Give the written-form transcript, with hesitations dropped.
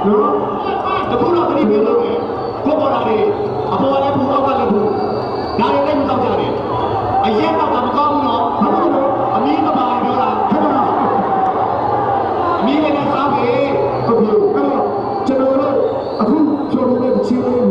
နော်တခုတော့တတိပြလို့ပဲကိုပေါ်လာတယ်အပေါ်လည်းဘူးအောက်ကလည်းဘူးဒါတွေလည်းမတော့ကြတယ်အရက်တော့မကောင်းဘူးနော်ဘာလို့လဲအမီးမပါပြောတာဟုတ်ပါလားအမီးလည်းစားပြီဟုတ်ပြီအဲ့တော့ကျွန်တော်တို့အခုပြောလို့တဲ့ချင်းလေး